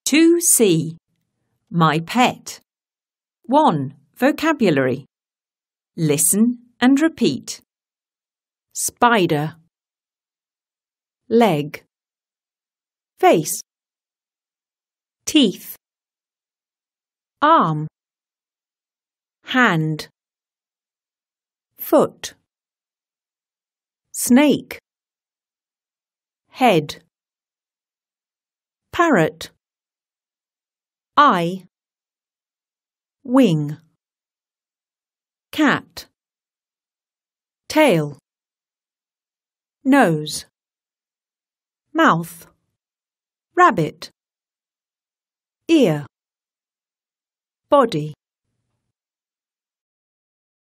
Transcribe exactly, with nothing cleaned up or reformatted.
two C. My pet. one. Vocabulary. Listen and repeat. Spider. Leg. Face. Teeth. Arm. Hand. Foot. Snake. Head. Parrot. Eye. Wing. Cat. Tail. Nose. Mouth. Rabbit. Ear. Body.